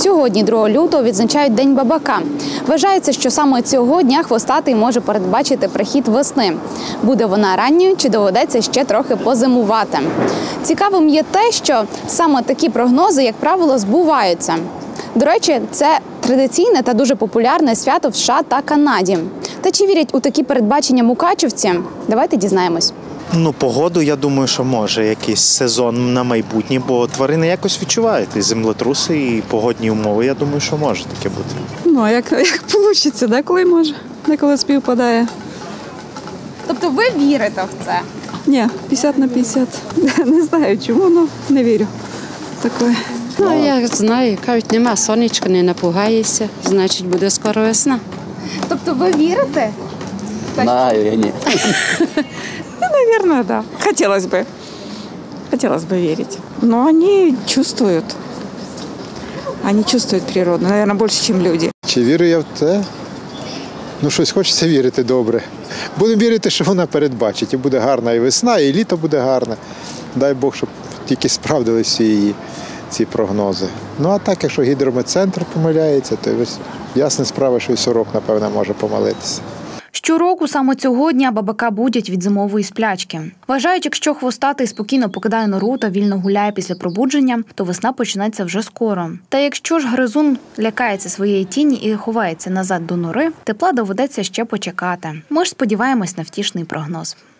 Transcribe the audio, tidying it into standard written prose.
Сьогодні, 2 лютого, відзначають День бабака. Вважається, що саме цього дня хвостатий може передбачити прихід весни. Буде вона ранньою чи доведеться ще трохи позимувати. Цікавим є те, що саме такі прогнози, як правило, збуваються. До речі, це традиційне та дуже популярне свято в США та Канаді. Та чи вірять у такі передбачення мукачівці? Давайте дізнаємось. Погоду, я думаю, що може якийсь сезон на майбутнє, бо тварини якось відчувають і землетруси, і погодні умови, я думаю, що може таке бути. Як вийде, деколи може, деколи співпадає. Тобто ви вірите в це? Ні, 50/50. Не знаю чому, але не вірю в таке. Я знаю, кажуть, нема сонечка, не напугаєшся, значить буде скоро весна. Тобто ви вірите? Знаю, я ні. Наверное, да. Хотелось бы верить. Но они чувствуют. Они чувствуют природу, наверное, больше, чем люди. Чи вірю я в те? Щось хочеться вірити добре. Будемо вірити, що вона передбачить. І буде гарна і весна, і літо буде гарне. Дай Бог, щоб тільки справдилися всі її ці прогнози. А так, якщо гідрометцентр помиляється, то ясна справа, що і сорок, напевно, може помилитися. Щороку саме цього дня бабака будять від зимової сплячки. Вважають, якщо хвостатий спокійно покидає нору та вільно гуляє після пробудження, то весна почнеться вже скоро. Та якщо ж гризун лякається своєї тіні і ховається назад до нори, тепла доведеться ще почекати. Ми ж сподіваємось на втішний прогноз.